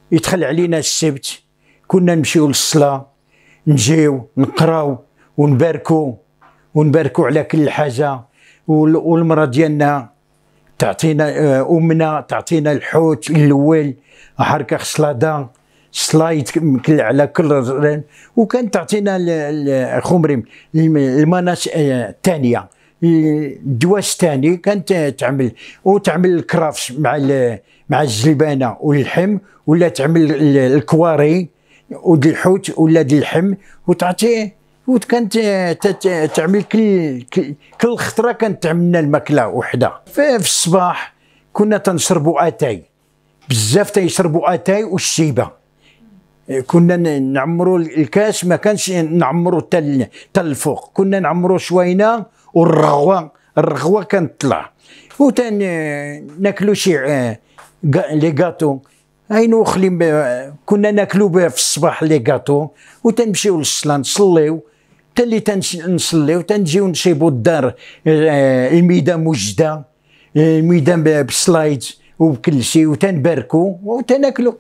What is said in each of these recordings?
يدخل علينا السبت كنا نمشيو للصلاة، نجيو نقراو ونباركو على كل حاجة. والمرأة ديالنا تعطينا أمنا تعطينا الحوت الأول حركة خصلاده صلاة يتكل على كل، وكانت تعطينا الخمري المناس الثانية الدواس الثاني كانت تعمل الكرافس مع الجلبانة واللحم، ولا تعمل الكواري ودي الحوت ولا دي اللحم وتعطيه. وكانت تعمل كل خطره كانت تعملنا الماكله وحده. في الصباح كنا تنشربوا اتاي بزاف، تيشربوا اتاي والشيبه. كنا نعمروا الكاس، ما كانش نعمروا حتى الفوق، كنا نعمروا شوينه. والرغوه كانت طلع، وتن ناكلوا شي لي غاتو اينو خليم. كنا ناكلوا في الصباح لي غاتو وتنمشيو للصلاه نصليو، حتى اللي تنصليو تنجيو نصيبوا الدار الميده موجده، الميده بالسلايد وبكل شيء، وتنباركوا وتناكلوا.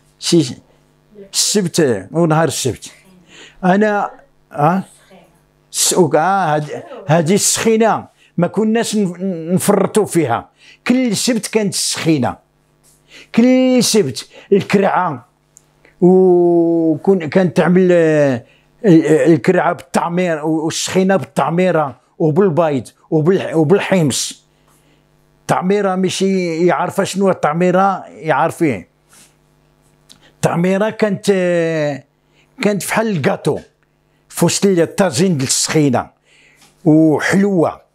السبت ونهار السبت انا هذه السخينه ما كناش نفرطوا فيها. كل سبت كانت السخينه، كل سبت الكرعه. كانت تعمل الكرعه بالطعمير والسخينه بالطعميره وبالبيض وبالحمص. الطعميره ماشي يعرف شنو الطعميره، يعرفيه. الطعميره كانت بحال الكاطو في وسط الطاجين ديال السخينه وحلوه.